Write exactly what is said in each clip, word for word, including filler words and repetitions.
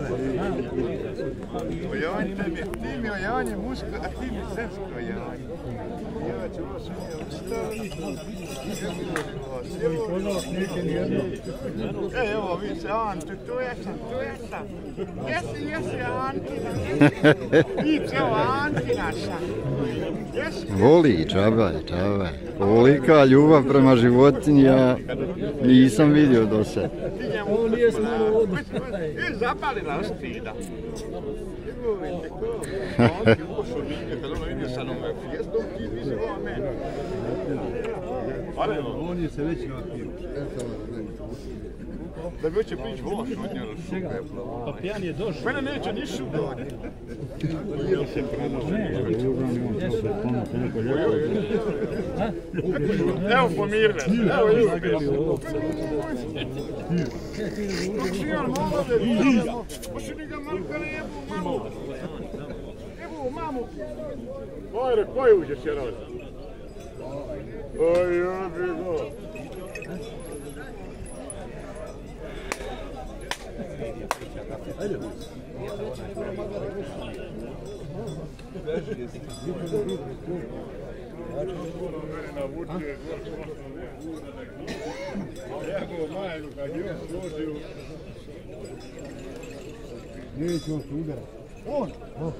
Ojanjte mi, ti mi ojanje muško, a ti mi žensko ojanje. Ja ću vas ostaviti. E, evo vi se, Antu, tu jesam, tu jesam. Jesi, jesi, Antina. Vić, evo, Antina sam. Voli, čabaj, čabaj. Ovolika ljubav prema životinji ja nisam vidio do sad. Ovo nije smalo vodu. I zapalila stida. On je se već napio. Da bi hoće prići voš od njega šupe. Pa pijan je došao. Mene neće ni šupe. Evo pomirne. Evo ljubi. Dok si ja malo da vidimo. Pošto ni ga Marka ne jebu mamu. Jebu mamu. Ajde, koji uđeš je roza? Oj, jebi go. Ajde. Neće on se udara. On?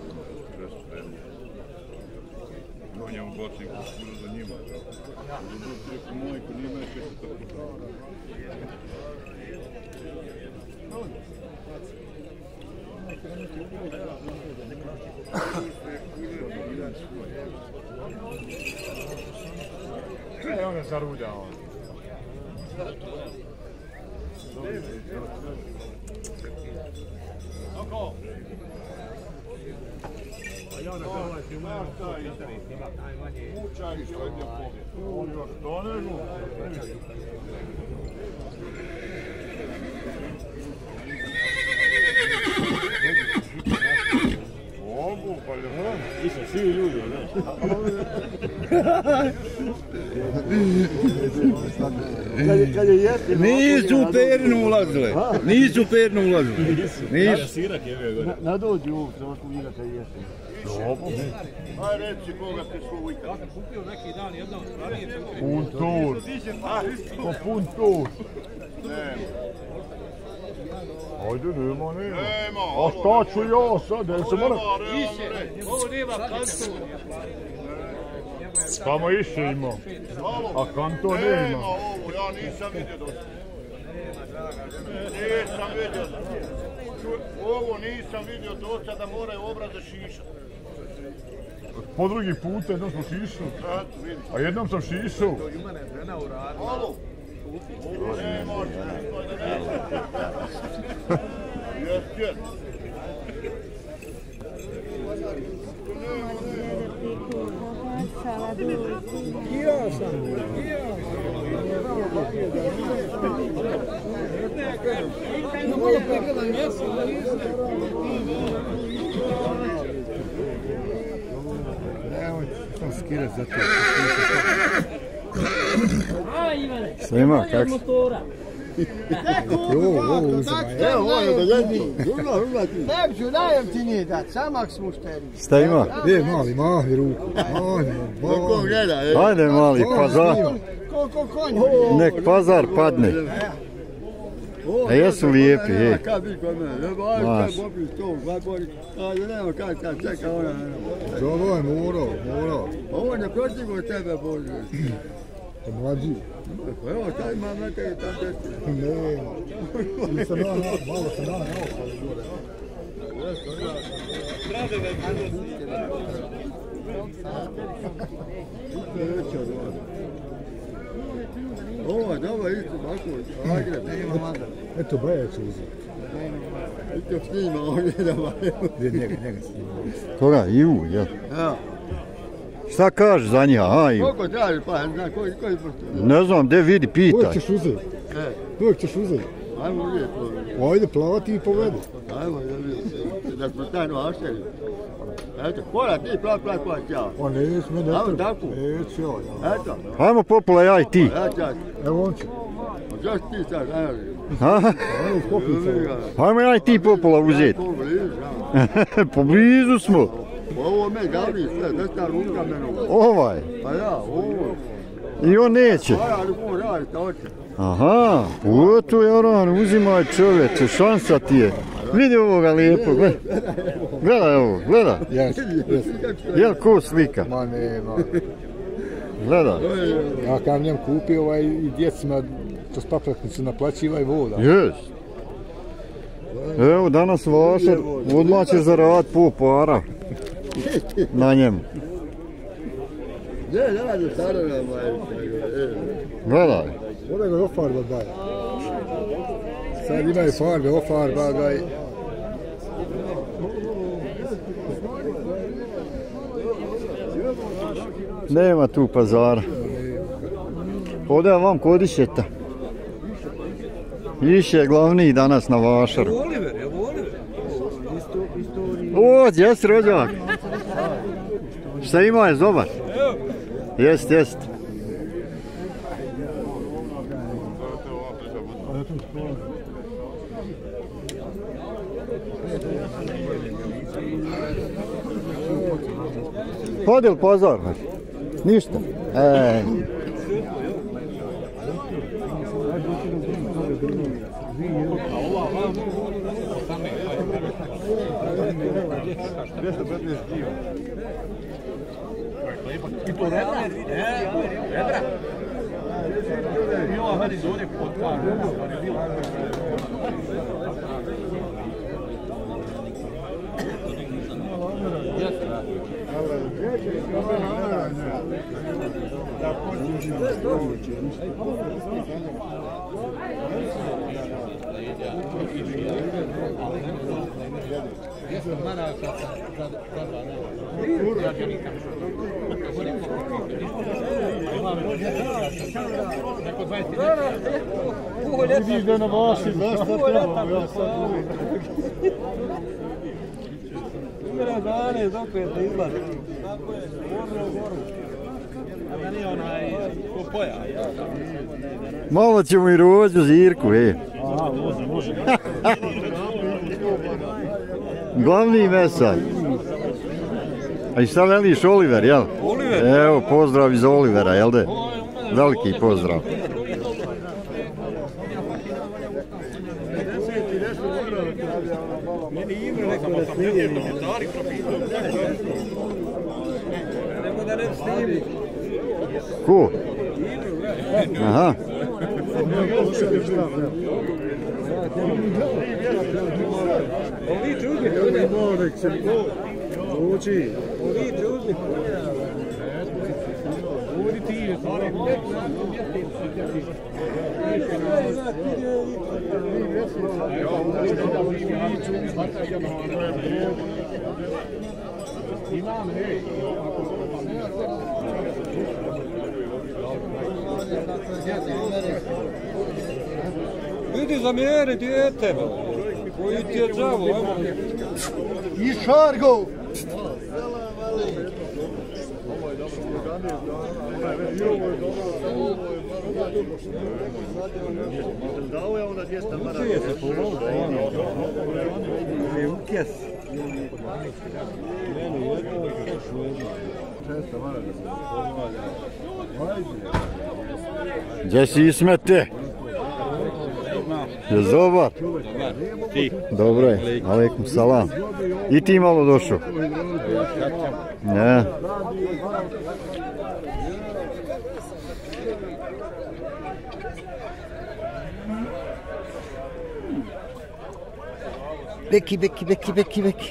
On je u bočniku skoro za njima. Preko mojku njima je često tako. E, on je zaruđao. Oko! A ja na ovaj ti umem šta ide. Mučaj srednje pobjede. On još to nego. Mogu, pa je hrana. I sam svi ljudi, znaš. Kad je jesti... Nisu pernu ulazile. Nisu pernu ulazile. Nisu. Nadođi u Hrvatsku vina kad je jesti. Dobro. Aj reci koga te svoj ikad. Ja sam kupio neki dan jednom ranije. Pun tur. Po pun tur. Ajde, nema, nema. Nema. A šta ću ja sad? Ja se moram... Više, ovo nema kanton. Samo išće ima. A kanton nema. Nema ovo, ja nisam vidio dosta. Nisam vidio. Ovo nisam vidio dosta da moraju obraze šišati. Po drugi puta jednom smo šišali. A jednom sam šišao. Alo. Ne može, ne Jest, jest. Ja sam. Malo pregledam mjesto. Nemoj sam skirat za to. Snima, kak si? Evo, ovo je da jedni. Rula, rula ti. Ne ću najjeftinije dat, samak smo šteri. Šta ima? E, mali, mahi ruku. Mahi, Koliko gleda, e? Ajde mali, pazar. Koliko konja. Nek pazar padne. A jesu lijepi, je. Kad bi kod mene, ne baš kad popiš to, kad boli, kada nema kad kad čeka ona. Ovo je morao, morao. Ovo je protiv od tebe, Bože. Mlađi. Evo, taj ima metak i tam deti. Nema. Nisam ja, malo sam ja, Ovo je dobro isto, tako, agre. eto, Baja će uzeti. Isto snima ovdje da Baja. Njega, njega snima. Koga? Ivu, jel? Ja. Šta kažeš za njega, a Ivu? Koliko traži, pa ne znam, koji koji postoji? Ne znam, gdje vidi, Uvijek pitaj. ćeš uzeti. E, Uvijek ćeš uzeti. ajmo uvijek to. Ajde, plavati i povedi. Ajmo, da vidim. Da smo tajno ašteli. Eto, kola ti, plav, plav, plav, ćao. A neće, me ne Ajmo treba. tako. Neće, ja. Eto, Hajmo Popola, ja i ti. ja čak. Evo on će. Zašto ti sad, ajmo. Ha? Hajmo ja i ti popola uzeti. Poblizu smo. Ovo me gavri sve, desna ruka mene. Ovaj. Pa ja, ovo. I on neće. Pa ja, ali on radi, ta oče. Aha, u tu je on, uzimaj čovječe, šansa ti je. Vidi ovoga lijepo, gledaj. Gledaj ovo, gledaj. Jel ko slika? Ma nema. Gledaj. Ja kad njem kupio ovaj i djecima kroz papratnicu naplaćivaj voda. Jest. Evo danas Vašar, odmah ćeš zaraditi po para. Na njemu. Ne, ne radi starega, majke. Gledaj. Ode ga ofarba daj. Sad imaju farbe, ofarba ga i... Nema tu pazara. Ovdje vam kodišeta. Više je glavniji danas na Vašaru. Oliver, evo Oliver. O, jes rođak. Šta ima je dobar? Jest, jest. Hodil pozor? Ništa. E. I to rebra? Ne, rebra. I ova vadi zove pod par. Vidiš da na vaši, znaš šta trebamo, ja sad uvijek. Umjera dane, dok je da izlazi. Tako je, gorno u goru. A da nije onaj, ko poja. Malo ćemo i rođu Zirku, e. Aha, može, može. Glavni mesaj. A i šta veliš Oliver, jel? Oliver? Evo, pozdrav iz Olivera, jel de? Veliki pozdrav. Meni Ibro rekao da sam ne komentari propitao. Nemo da ne snimi. Ko? Aha. Ovi čuzni. Ovi se uči. Ovi čuzni. Ovi ti je. Vidi zamjeri dijete, koji ti je džavo, ajmo. I šargo! Dao je onda dvjesto maraka. Učije se pomoći. Je ukjes. Meni jedno ukjes u jedno. šesto maraka. Gdje si Ismete? Je dobar? Ti. Dobro je, alaikum salam. I ti malo došao? Ne. Beki, beki, beki, beki, beki.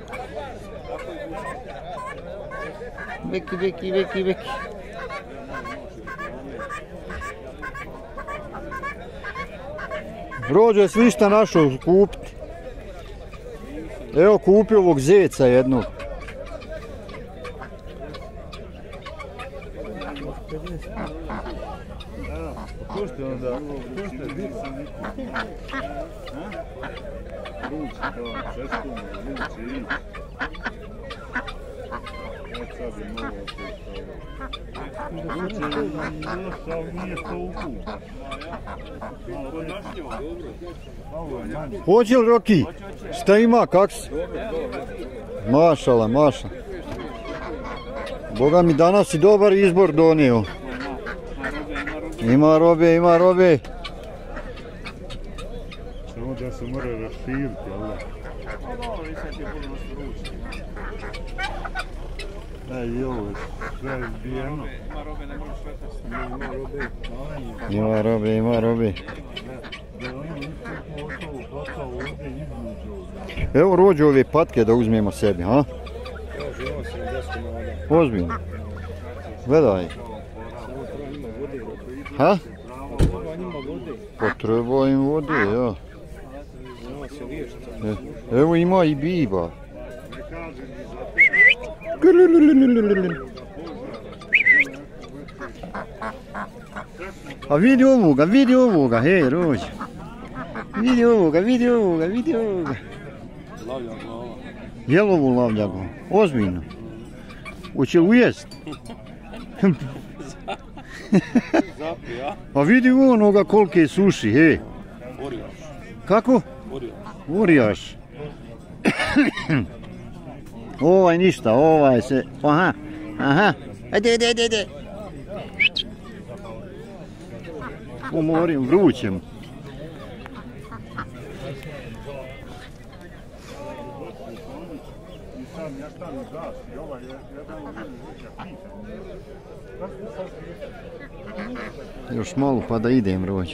Beki, beki, beki, beki. Rođo je svišta našao kupiti. Evo kupio ovog zeca jednog. Ko što je onda? Ko što je vid? Ruči, to, šestom, ruči, ići. Hoće li Roki? Šta ima, kak si? Mašala, maša. Boga mi danas si dobar izbor donio. Ima robe, ima robe. Samo da se mora raširiti, ali? Da, i ovo je sve zbijeno. Ima robe, ima robe. Evo rođu ove patke da uzmemo sebi, ha? Ozbiljno. Gledaj. Ha? Potreba im vode, ja. Evo ima i biba. A vidi ovoga, vidi ovoga, hej, rođe. Vidi ovoga, vidi ovoga, vidi ovoga. Jelovu lavljagu, ozbiljno. Hoće ujest? A vidi onoga kolike suši, hej. Kako? Orijaš. Ovaj ništa, ovaj se, aha, aha. Ajde, ajde, ajde, ajde. Umorim, vrućem. Još malo pa da idem, rođe.